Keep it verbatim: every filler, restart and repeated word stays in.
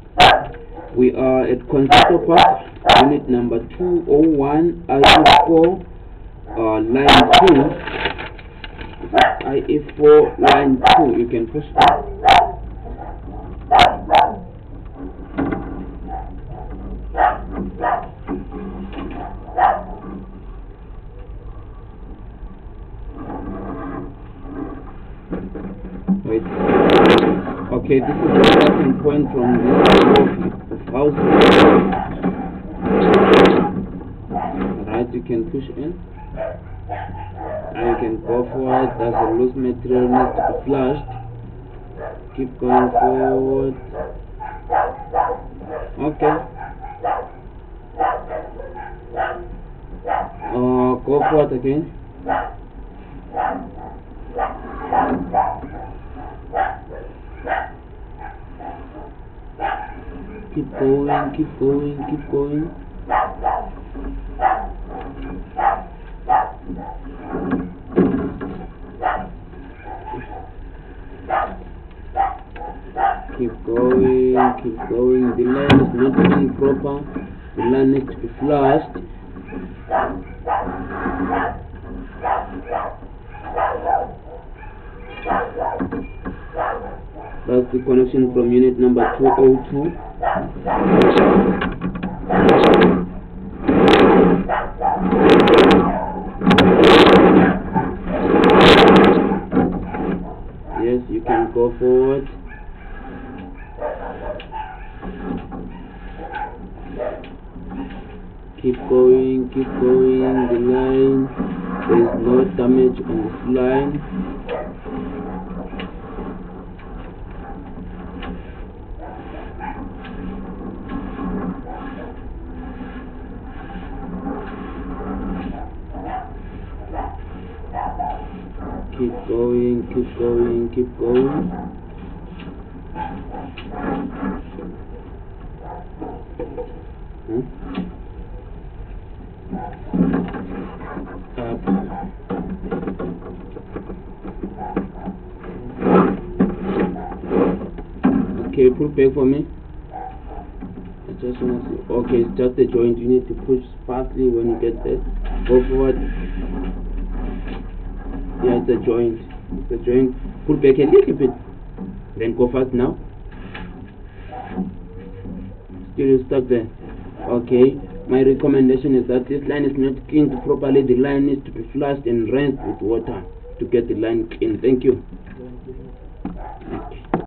We are at Concerto Park, unit number two oh one, I E four, uh, line two. I E four, line two. You can push it. Wait. Okay, this is the starting point from this row of houses. Right, you can push in. And you can go forward. There's a loose material needs to be flushed. Keep going forward. Okay. Uh, go forward again. Keep going, keep going, keep going. Keep going, keep going. The line is not being proper. The line needs to be flushed. That's the connection from unit number two oh two. Yes, you can go forward. Keep going, keep going. The line, there is no damage on this line. Keep going, keep going, keep going. Hmm? Up. Okay, pull back for me. I just want to see. Okay, it's just a joint. You need to push fastly when you get there. Go forward. Yeah, it's a joint. It's a joint. Pull back a little bit. Then go fast now. Still stuck there. Okay. My recommendation is that this line is not cleaned properly. The line needs to be flushed and rinsed with water to get the line clean. Thank you. Okay.